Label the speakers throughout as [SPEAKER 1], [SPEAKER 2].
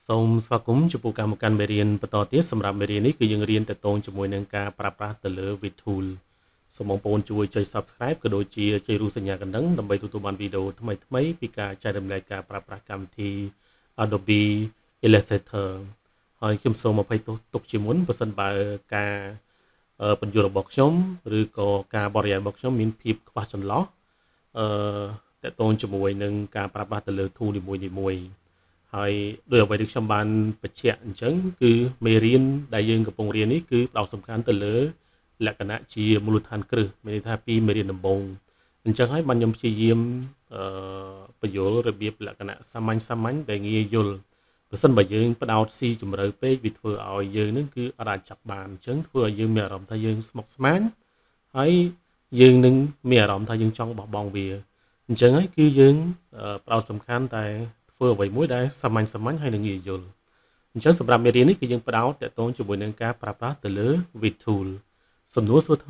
[SPEAKER 1] សូមស្វាគមន៍ចំពោះកម្មការមេរៀនបន្តទៀតសម្រាប់មេរៀននេះគឺយើងរៀនតកតងជាមួយនឹងការប្រើប្រាស់ទៅលើ VTool សូមបងប្អូនជួយចុច Subscribe ក៏ដូចជាចុចរូបសញ្ញាកណ្ដឹងដើម្បីទទួលបានវីដេអូថ្មីៗពីការចែករំលែកការប្រើប្រាស់កម្មវិធី Adobe Illustrator ហើយខ្ញុំសូមអភ័យទោសទុកជាមុនបើសិនបើការបញ្យល់របស់ខ្ញុំឬក៏ការបរិយាយរបស់ខ្ញុំមានភាពខ្វះចន្លោះតកតងជាមួយនឹងការប្រើប្រាស់ទៅលើ tool នីមួយៗហើយដោយអ្វីដែលខ្ញុំបានបញ្ជាក់អញ្ចឹងគឺមេរៀនដែលយើងកំពុងរៀននេះគឺផ្ដោតសំខាន់ទៅលើលក្ខណៈជាមូលដ្ឋានគ្រឹះមានន័យថាពីមេរៀនដំបូងអញ្ចឹងហើយបានខ្ញុំព្យាយាមបញ្យល់របៀបលក្ខណៈសាមញ្ញដែលងាយយល់បើសិនបើយើងផ្ដោតស៊ីជម្រៅពេកវាធ្វើឲ្យយើងនឹងគឺអាចចាប់បានអញ្ចឹងធ្វើឲ្យយើងមានអារម្មណ៍ថាយើងស្មុគស្មាញហើយយើងនឹងមានអារម្មណ៍ថាយើងចង់បោះបង់វាអញ្ចឹងហើយគឺយើងផ្ដោតសំខាន់តែធ្វើអ្វីមួយដែលសាមញ្ញហើយនឹងងាយយល់អញ្ចឹងសម្រាប់មេរៀននេះគឺយើងផ្ដោតតកតងជាមួយនឹងការប្រើប្រាស់ទៅលើ VTool សំណួរសួរ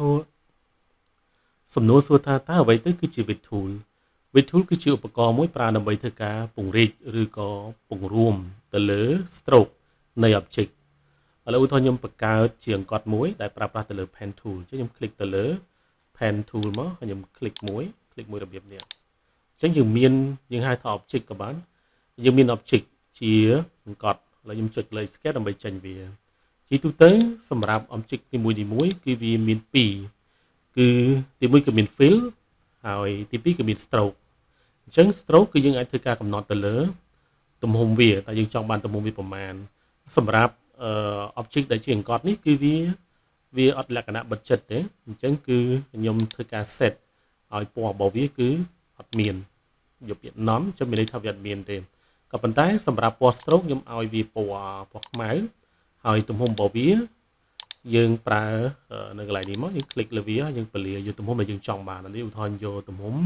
[SPEAKER 1] ថាតើអ្វីទៅគឺជា VTool VTool គឺជាឧបករណ៍មួយប្រើដើម្បីធ្វើការពង្រីកឬក៏ពង្រួមទៅលើ stroke នៃ object ឥឡូវឧទាហរណ៍ខ្ញុំបង្កើតជាអង្កត់មួយដែលប្រើប្រាស់ទៅលើ pen tool អញ្ចឹងខ្ញុំคลิกទៅលើ pen tool មកហើយខ្ញុំคลิกមួយរបៀបនេះអញ្ចឹងយើងហៅថា object ក៏បានយើងមាន object ជាអង្កត់ឥឡូវខ្ញុំចុចលើ escape ដើម្បីចេញវាជាទូទៅសម្រាប់ object នីមួយគឺវាមាន2គឺទី1គឺមាន fill ហើយទី2គឺមាន stroke អញ្ចឹង stroke គឺយើងអាចធ្វើការកំណត់ទៅលើទំហំវាតើយើងចង់បានទំហំវាប្រមាណសម្រាប់object ដែលជាអង្កត់នេះគឺវាអត់លក្ខណៈបិទជិតទេអញ្ចឹងគឺខ្ញុំធ្វើការ set ឲ្យពណ៌របស់វាគឺអត់មានយកពាក្យ none ចាំមានន័យថាវាអត់មានទេក៏ប៉ុន្តែសម្រាប់ពណ៌ stroke ខ្ញុំឲ្យវាពណ៌ខ្មៅហើយទំហំរបស់វាយើងប្រើនៅកន្លែងនេះមកយើងคลิกលើវាហើយយើងពលាយកទំហំដែលយើងចង់បាននេះឧទាហរណ៍យកទំហំ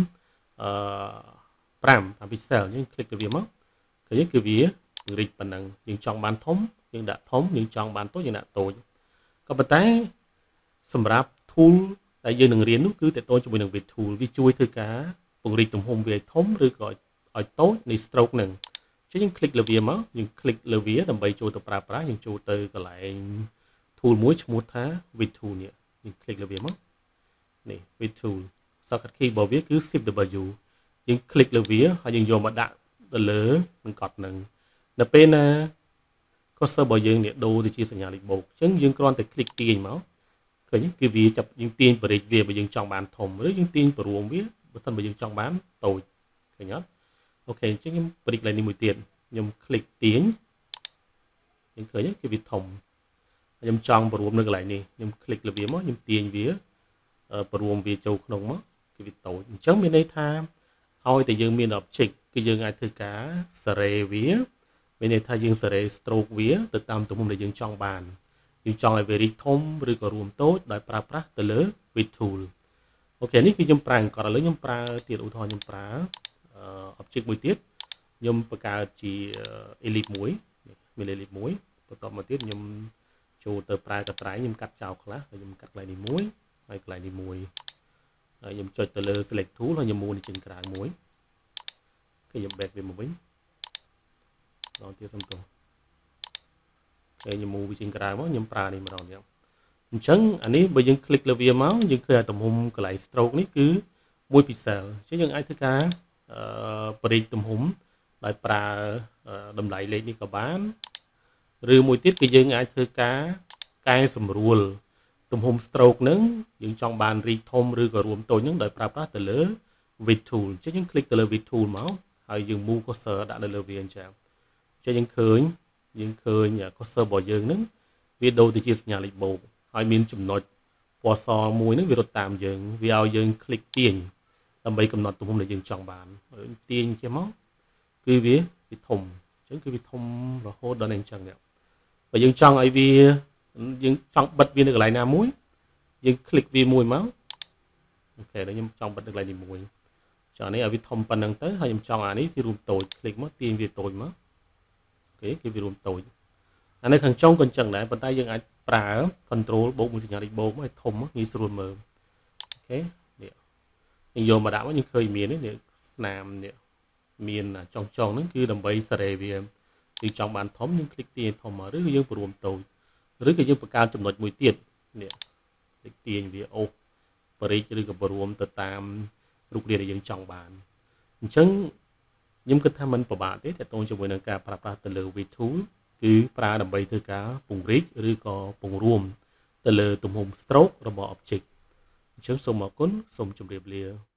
[SPEAKER 1] 5 pixel យើងคลิกលើវាមកឃើញគឺវាពង្រីកប៉ុណ្ណឹងយើងចង់បានធំយើងដាក់ធំយើងចង់បានតូចយើងដាក់តូចក៏ប៉ុន្តែសម្រាប់ tool ដែលយើងនឹងរៀននោះគឺតកតងជាមួយនឹង VTool វាជួយធ្វើការពង្រីកទំហំវាឲ្យធំឬក៏ឲ្យតូចនៃ stroke ហ្នឹងអញ្ចឹងយើងคลิกលើវាមកយើងคลิกលើវាដើម្បីចូលទៅប្រើប្រាស់យើងចូលទៅកន្លែង tool មួយឈ្មោះថា VTool នេះយើងคลิกលើវាមកនេះ VTool shortcut key របស់វាគឺ Shift W យើងคลิกលើវាហើយយើងយកមកដាក់ទៅលើអង្កត់ហ្នឹងនៅពេលណា cursor របស់យើងនេះដូរទៅជាសញ្ញាលេខបូកអញ្ចឹងយើងគ្រាន់តែคลิกទាញមកឃើញគឺវាចាប់យើងទាញបរិចវាបើយើងចង់បានធំឬយើងទាញព្រមវាបើសិនបើយើងចង់បានតូចឃើញអត់អូខេអញ្ចឹងខ្ញុំបរិចកន្លែងនេះមួយទៀតខ្ញុំคลิกទាញយើងឃើញគឺវាធំខ្ញុំចង់ព្រមនៅកន្លែងនេះខ្ញុំคลิกលើវាមកខ្ញុំទាញវាព្រមវាចូលក្នុងមកគឺវាតូចអញ្ចឹងមានន័យថាឲ្យតែយើងមាន object គឺយើងអាចធ្វើការសារ៉េវាមានន័យថាយើងសារ៉េ stroke វាទៅតាមទំហំដែលយើងចង់បានយើងចង់ឲ្យវារីកធំឬក៏រួមតូចដោយប្រើប្រាស់ទៅលើ VTool អូខេនេះគឺខ្ញុំប្រើអង្កត់ឥឡូវខ្ញុំប្រើទៀតឧទាហរណ៍ខ្ញុំប្រើ object មួយទៀតខ្ញុំបង្កើតជា ellipse មួយមាន ellipse មួយបន្ទាប់មកទៀតខ្ញុំចូលទៅប្រើកត្រៃខ្ញុំកាត់ចោលខ្លះហើយខ្ញុំកាត់កន្លែងនេះមួយហើយកន្លែងនេះមួយហើយខ្ញុំចុចទៅលើ select tool ហើយខ្ញុំមូលនេះជើងក្រៅមួយគឺខ្ញុំ back វាមកវិញដល់ទៀតសំទោសហើយខ្ញុំមូលវាជើងក្រៅមកខ្ញុំប្រើនេះម្ដងទៀតអញ្ចឹងអានេះបើយើងคลิกលើវាមកយើងឃើញទំហំកន្លែង stroke នេះគឺ1 pixel អញ្ចឹងយើងអាចធ្វើការបរិចទំហំដោយប្រើតម្លៃលេខនេះក៏បានឬមួយទៀតគឺយើងអាចធ្វើការកែសម្រួលទំហំ stroke ហ្នឹងយើងចង់បានរីកធំឬក៏រួមតូចហ្នឹងដោយប្រើប្រាស់ទៅលើ VTool អញ្ចឹងយើងคลิกទៅលើ VTool មកហើយយើង move cursor ដាក់នៅលើវាអញ្ចឹងយើងឃើញcursor របស់យើងហ្នឹងវាដូរទៅជាសញ្ញាលេខបូកហើយមានចំណុចពណ៌សមួយហ្នឹងវារត់តាមយើងវាឲ្យយើងคลิกទាញដើម្បីកំណត់ទំហំដែលយើងចង់បានទាញចេះមកគឺវាធំអញ្ចឹងគឺវាធំរហូតដល់នេះអញ្ចឹងបើយើងចង់ឲ្យវាយើងចង់បិទវានៅកន្លែងណាមួយយើងคลิกវាមួយមកអូខេដល់ខ្ញុំចង់បិទនៅកន្លែងនេះមួយចង់នេះឲ្យវាធំប៉ុណ្ណឹងទៅហើយខ្ញុំចង់អានេះវារួមតូចคลิกមកទាញវាតូចមកអូខេគឺវារួមតូចអានៅខាងចុងក៏អញ្ចឹងដែរប៉ុន្តែយើងអាចប្រើ control បូកមួយសញ្ញាលេខបូកមកឲ្យធំងាយស្រួលមើលអូខេនេះយើងយកមកដាក់មកយើងឃើញមាននេះស្នាមនេះមានចុងហ្នឹងគឺដើម្បីសារ៉េវាយើងចង់បានធំយើងคลิกទាញធំមកឬក៏យើងរួមតូចឬក៏យើងបង្កើតចំណុចមួយទៀតនេះคลิกទាញវាអូសបរិចឬក៏រួមទៅតាមរូបរាងដែលយើងចង់បានអញ្ចឹងខ្ញុំគិតថាมันពិបាកទេតើតើជាមួយនឹងការប្រើប្រាស់ទៅលើ V tool គឺប្រើដើម្បីធ្វើការពង្រីកឬក៏ពង្រួមទៅលើទំហំ stroke របស់ object អញ្ចឹងសូមអរគុណសូមជម្រាបលា